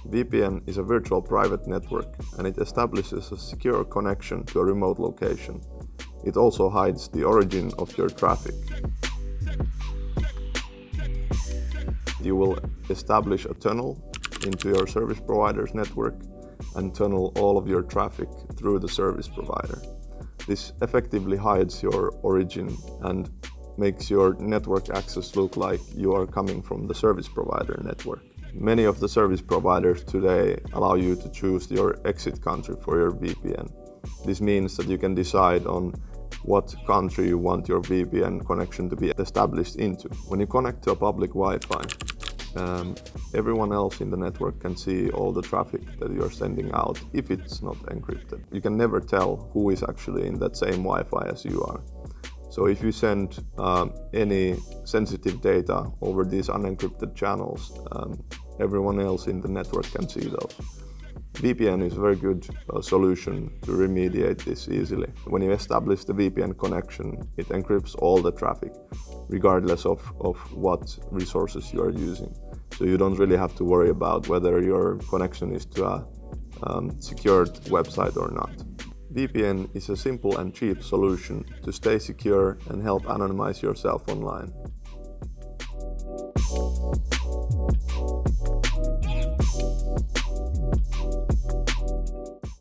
VPN is a virtual private network and it establishes a secure connection to a remote location. It also hides the origin of your traffic. You will establish a tunnel into your service provider's network and tunnel all of your traffic through the service provider. This effectively hides your origin and makes your network access look like you are coming from the service provider network. Many of the service providers today allow you to choose your exit country for your VPN. This means that you can decide on what country you want your VPN connection to be established into. When you connect to a public Wi-Fi, everyone else in the network can see all the traffic that you're sending out if it's not encrypted. You can never tell who is actually in that same Wi-Fi as you are. So if you send any sensitive data over these unencrypted channels, everyone else in the network can see those. VPN is a very good solution to remediate this easily. When you establish the VPN connection, it encrypts all the traffic, regardless of what resources you are using. So you don't really have to worry about whether your connection is to a secured website or not. VPN is a simple and cheap solution to stay secure and help anonymize yourself online.